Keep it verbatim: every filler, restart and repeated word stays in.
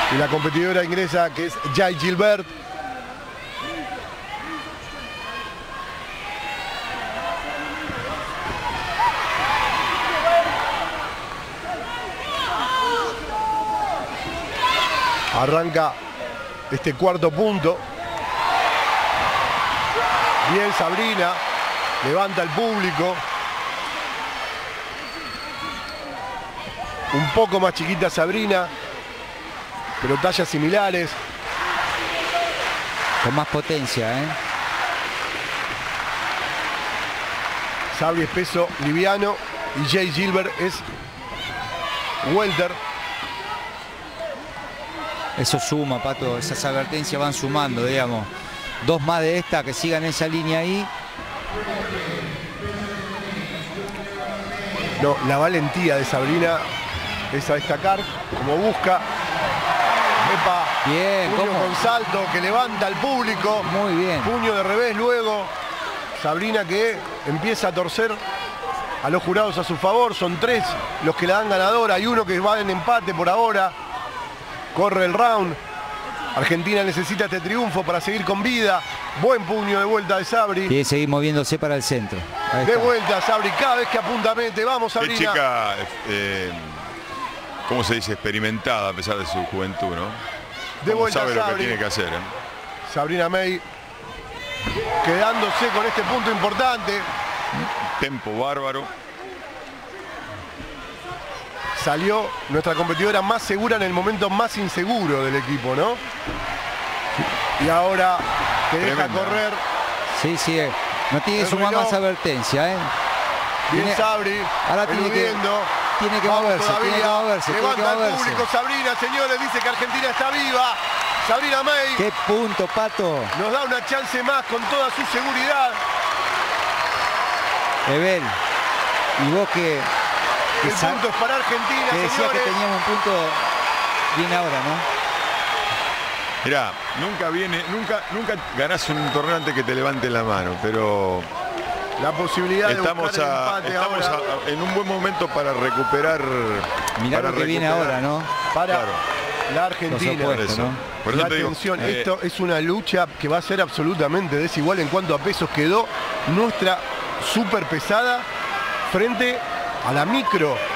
Y la competidora inglesa, que es Jai Gilbert. Arranca este cuarto punto. Bien Sabrina, levanta el público. Un poco más chiquita Sabrina, pero tallas similares. Con más potencia, ¿eh? Sabri es peso liviano y Jai Gilbert es welter. Eso suma, Pato, esas advertencias van sumando, digamos. Dos más de esta que sigan esa línea ahí. No, la valentía de Sabrina es a destacar, como busca. Epa, bien, puño ¿cómo? Con salto que levanta al público. Muy bien. Puño de revés luego. Sabrina que empieza a torcer a los jurados a su favor. Son tres los que la dan ganadora. Hay uno que va en empate por ahora. Corre el round. Argentina necesita este triunfo para seguir con vida. Buen puño de vuelta de Sabri. Quiere seguir moviéndose para el centro. Ahí de está. vuelta Sabri, cada vez que apunta mete. Vamos, Sabrina. Qué chica, eh, ¿cómo se dice? Experimentada a pesar de su juventud, ¿no? De Como vuelta sabe lo que Sabri. tiene que hacer, ¿eh? Sabrina May quedándose con este punto importante. Tempo bárbaro. Salió nuestra competidora más segura en el momento más inseguro del equipo, ¿no? Y ahora te deja Tremenda. correr. Sí, sí. No tiene que El sumar reloj. más advertencia, ¿eh? Bien Tiene- Sabri. ahora tiene que- eludiendo. tiene que Vamos moverse, todavía. tiene que moverse, tiene Levanta que el moverse. público Sabrina, señores. Dice que Argentina está viva. Sabrina May ¡Qué punto, Pato! nos da una chance más con toda su seguridad. Ebel, y vos que, que, El sa- punto es para Argentina, que decías señores. que teníamos un punto bien ahora, ¿no? Mirá, nunca viene, nunca, nunca ganás un torneo antes que te levanten la mano, pero La posibilidad estamos, de buscar el a- empate estamos ahora a- en un buen momento para recuperar. Mirá para lo que viene recuperar. ahora, ¿no? para Claro. la Los Argentina. Por opuestos, eso. ¿no? Por Y eso te digo, atención, eh, esto es una lucha que va a ser absolutamente desigual en cuanto a pesos. Quedó nuestra super pesada frente a la micro